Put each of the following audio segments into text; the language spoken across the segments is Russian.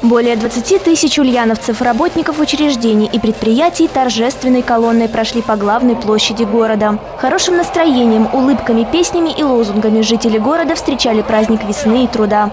Более 20 тысяч ульяновцев, работников учреждений и предприятий торжественной колонной прошли по главной площади города. Хорошим настроением, улыбками, песнями и лозунгами жители города встречали праздник весны и труда.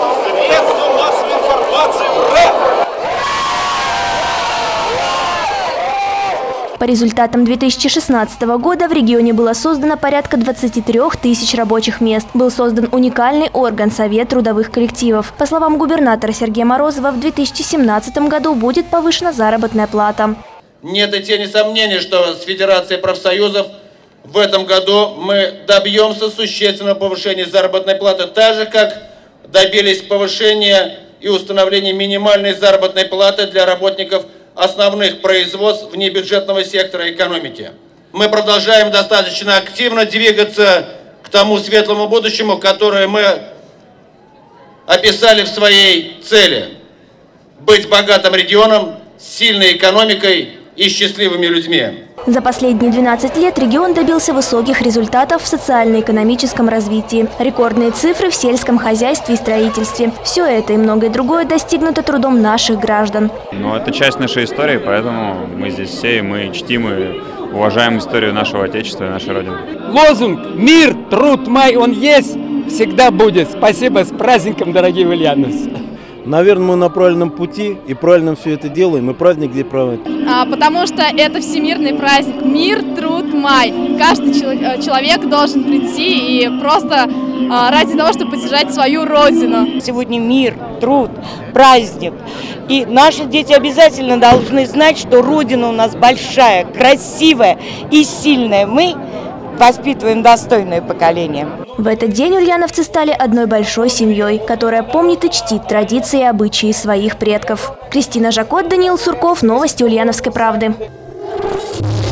По результатам 2016 года в регионе было создано порядка 23 тысяч рабочих мест. Был создан уникальный орган Совет трудовых коллективов. По словам губернатора Сергея Морозова, в 2017 году будет повышена заработная плата. Нет и тени сомнений, что с Федерацией профсоюзов в этом году мы добьемся существенного повышения заработной платы, так же, как добились повышения и установления минимальной заработной платы для работников основных производств внебюджетного сектора экономики. Мы продолжаем достаточно активно двигаться к тому светлому будущему, которое мы описали в своей цели – быть богатым регионом, с сильной экономикой и счастливыми людьми. За последние 12 лет регион добился высоких результатов в социально-экономическом развитии. Рекордные цифры в сельском хозяйстве и строительстве. Все это и многое другое достигнуто трудом наших граждан. Но это часть нашей истории, поэтому мы здесь все, и мы чтим и уважаем историю нашего Отечества и нашей Родины. Лозунг «Мир, труд, май» он есть, всегда будет. Спасибо, с праздником, дорогие ульяновцы. Наверное, мы на правильном пути и правильно все это делаем, и праздник где правильный. Потому что это всемирный праздник. Мир, труд, май. Каждый человек должен прийти и просто ради того, чтобы поддержать свою родину. Сегодня мир, труд, праздник. И наши дети обязательно должны знать, что Родина у нас большая, красивая и сильная. Мы воспитываем достойное поколение. В этот день ульяновцы стали одной большой семьей, которая помнит и чтит традиции и обычаи своих предков. Кристина Жакот, Даниил Сурков. Новости Ульяновской правды.